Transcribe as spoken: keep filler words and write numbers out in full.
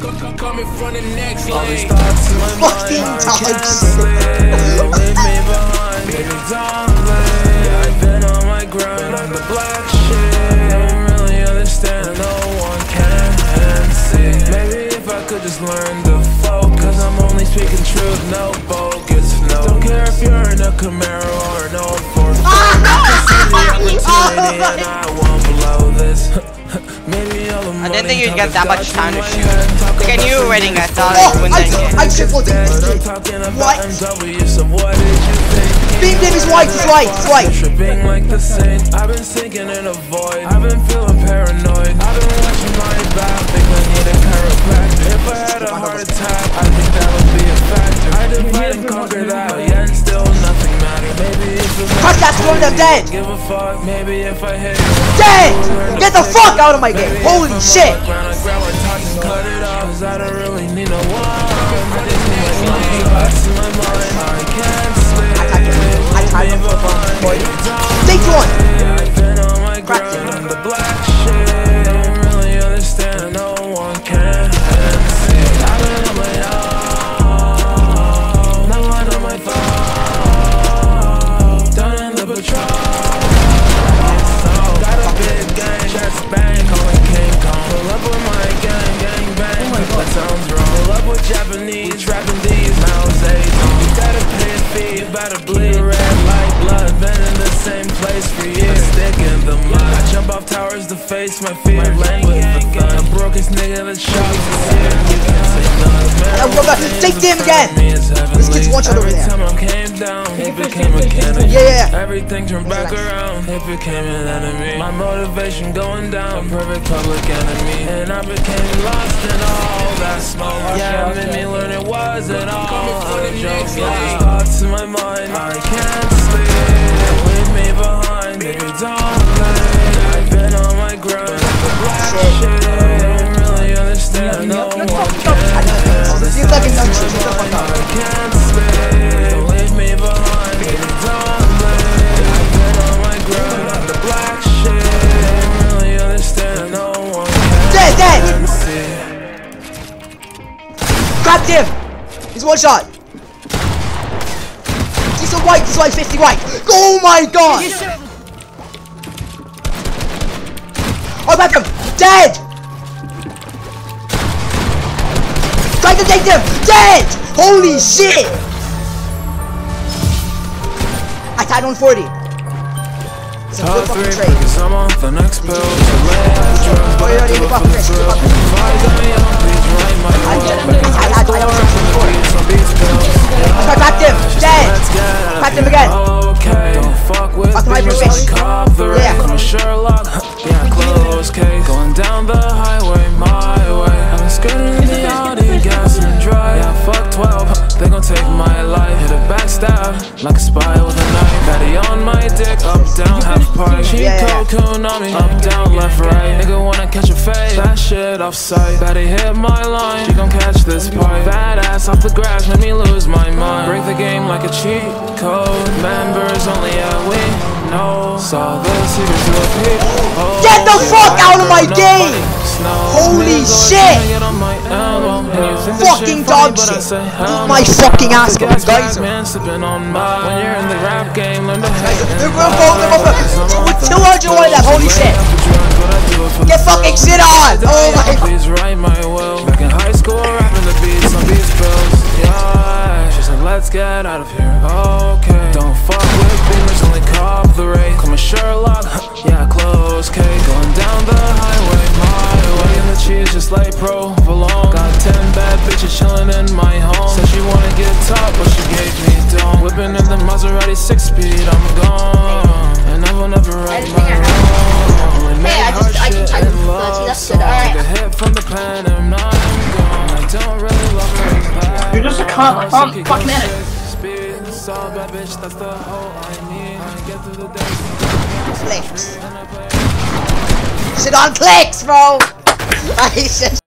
Coming from the next All these lane. thoughts in my Fucking mind, I dogs. can't sleep. Leave me behind, baby, don't leave. Yeah, I've been on my grind, on the black shit. Don't really understand, no one can see. Maybe if I could just learn to focus, I'm only speaking truth, no bogus, no. Don't care if you're in a Camaro or an old Ford. I can see the opportunity and I won't blow this. Maybe all the I didn't think you'd get that much time to shoot. Like Like I knew already, I thought Oh, I would win I, that game. I triple teamed this kid. What? Beam Davis white, is right, is right. Tripping like the saint. I've been sinking in a void. I've been feeling paranoid. I've been watching my back, think I need a chiropractor. If I had a heart attack, I think that would be a factor. I divide and conquer that, but yet still nothing matters. Maybe if it Crush that storm, them dead. give a fuck, maybe if I hit Dead! Get the fuck out of my game! Holy shit! Cut it off, 'cause I don't really need no one. I just need my thoughts in my mind. I can't sleep. I tagged him. I tagged him for fun, boy. Take one! I've been on my grind on the black shit. Don't really understand, no one can see. I've been on my own, no one on my phone. Done in the patrol. Got a big gang, chest bang, calling King Kong. Pull up with my gang, gang bang. That sounds wrong. Pull up with Japanese, trapping these mouths, they don't. You gotta pay a fee, you better bleed red like blood. Been in the same place for years, stick in the mud. I jump off towers to face my fear, land with the thun. The brokest nigga that shot is here. You can't say nothing, Now, brother, take them again! This kid's one shot over there. Every time I came down, it became a cannon. Yeah, yeah. Everything turned back around, it became an enemy. My motivation going down, a perfect public enemy. And I became lost in all that smoke. Yeah, it made me learn it wasn't all a joke. Yeah, thoughts in my mind, I can't sleep. Leave me behind, baby, don't leave. I've been on my grind, the black shit. Don't really understand, no one can. This is like a nut shit, shut the fuck up. I can't sleep. Leave me behind, baby, don't leave. I've been on my grind on the black shit. Don't really understand, no one Dead, dead! can see. Cracked him! He's one shot! He's a white, he's white, fifty white! Oh my god! Oh, back him! Dead! Try to take them! Dead! Holy shit! I tied one forty. It's a good fucking trade. Cause I'm on the next pill. Oh, you don't need to fucking risk. Fuck it. I I I I don't I cracked him! Dead! Cracked him again! Fuck my fish! Yeah! Sherlock, yeah, close case. Going down the highway, my way. I'm skirting in the Audi, gas and dry. Yeah, fuck twelve, they gon' take my life. Hit a backstab, like a spy with a knife. Fatty on my dick, up, down, half pipe. Cheat code, Konami, up, down, left, right. Nigga wanna catch a fade, that shit off sight. Fatty hit my line, she gon' catch this pipe. Badass off the grass, made me lose my mind. Break the game like a cheat code. Members only, yeah, we know. Saw the secrets of people. Get the fuck out of my game! Holy shit! Fucking dog shit! Eat my fucking ass, guys! When you're in the rap game, learn to hate. They're both, they're both, with two hundred one left, holy shit! Get fucking shit on! Oh my god! Please write my will. Back in high school, rapping the beats on beats bills. Yeah, she said, let's get out of here. Okay, don't fuck with beamers, only cop the rate. Call me Sherlock, yeah, close case. Going down the highway, my way. And the cheese just like provolone. Got ten bad bitches chilling in my home. Said she wanna get top, but she gave me dome. Whipping in the Maserati six speed, I'm gone. And I will never right my wrong. Hey, I just I can type with that's good, alright. From the pen, I'm not gone. I don't really love her. You're just a cunt, like fuck fuck man. Clicks. Shit on clicks, bro! I